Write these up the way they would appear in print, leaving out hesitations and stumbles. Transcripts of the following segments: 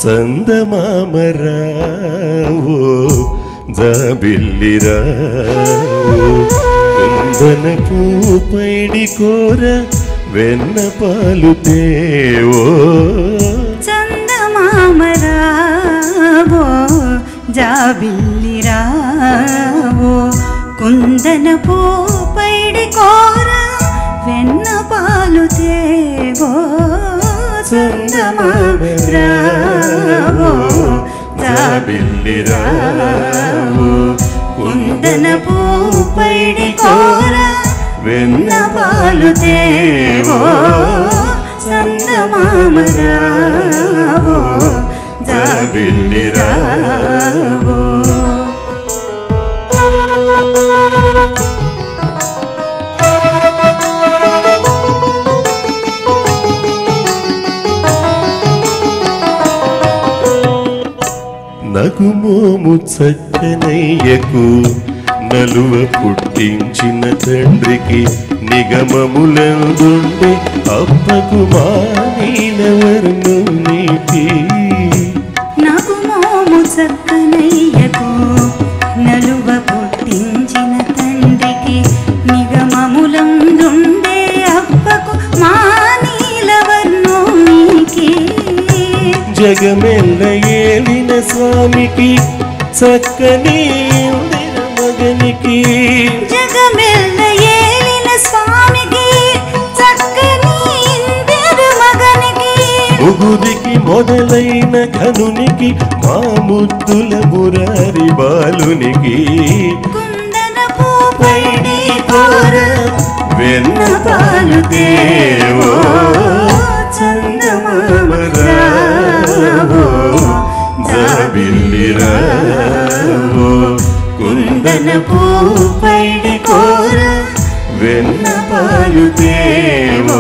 చందమామ రావో జాబిల్లి రావో కుందనపు పైడి కోర వెన్న పాలు తేవో చందమామ రావో జాబిల్లి రావో కుందనపు పైడి కోర వెన్న పాలు తేవో చందమామ రావో జాబిల్లి రావో కుందనపు పైడి కోర వెన్న పాలు తేవో చందమామ రావో జాబిల్లి రావో నగుమోము చక్కనయ్యకు నలువ పుట్టించిన తండ్రికి నిగమములందుండే అప్పకు మానీలవర్ణునికి నగుమోము చక్కనయ్యకు నలువ పుట్టించిన తండ్రికి నిగమములందుండే అప్పకు మానీలవర్ణునికి జగమెల్ల ఏలిన స్వామికి చక్కని మగనికి జగమెల్ల ఏలిన స్వామికి చక్కని మగనికి ముగుదికి మొదలైన ఘనునికి మా ముద్దుల మురారి బాలునికి కుందనపు పైడి కోర వెన్న పాలు తేవో చందమామ రావో జాబిల్లి రావో కుందనపు పైడి కోర వెన్న పాలు తేవో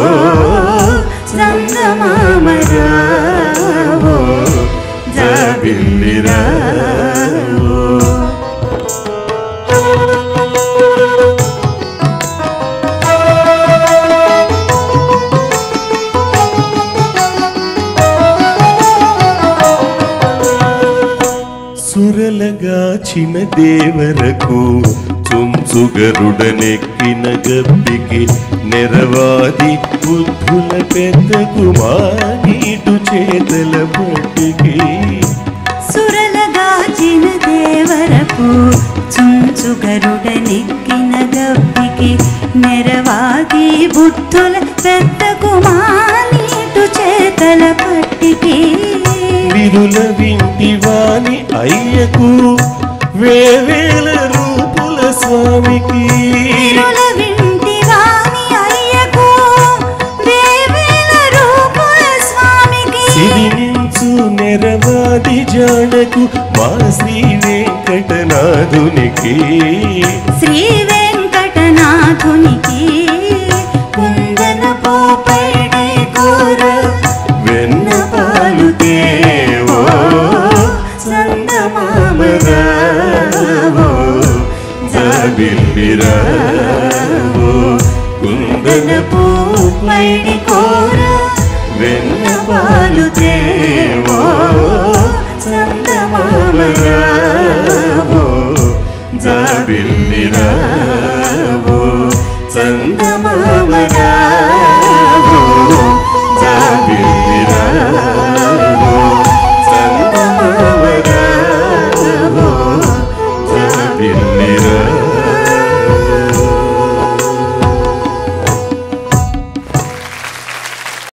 చందమామ రావో జాబిల్లి రావో సురలగాచిన దేవరకు చుంచుగరుడనెక్కిన గబ్బికి నెరవాది బుద్ధుల పెద్దకు మానీటు చేతల పట్టికి సురలగాచిన దేవరకు చుంచుగరుడనెక్కిన గబ్బికి నెరవాది బుద్ధుల పెద్దకు మానీటు చేతల పట్టికి విరుల వింటివాని అయ్యకు వేవేల రూపుల స్వామికి విరుల వింటివాని అయ్యకు వేవేల రూపుల స్వామికి సిరినించు నెరవాది జానకు మా శ్రీ వెంకటనాథునికి శ్రీ వెంకటనాథునికి కుందనపు పైడి కోర వెన్న పాలు తేవో చందమామ రావో జాబిల్లి రావో కుందనపు పైడి కోర వెన్న పాలు తేవో చందమామ రావో జాబిల్లి రావో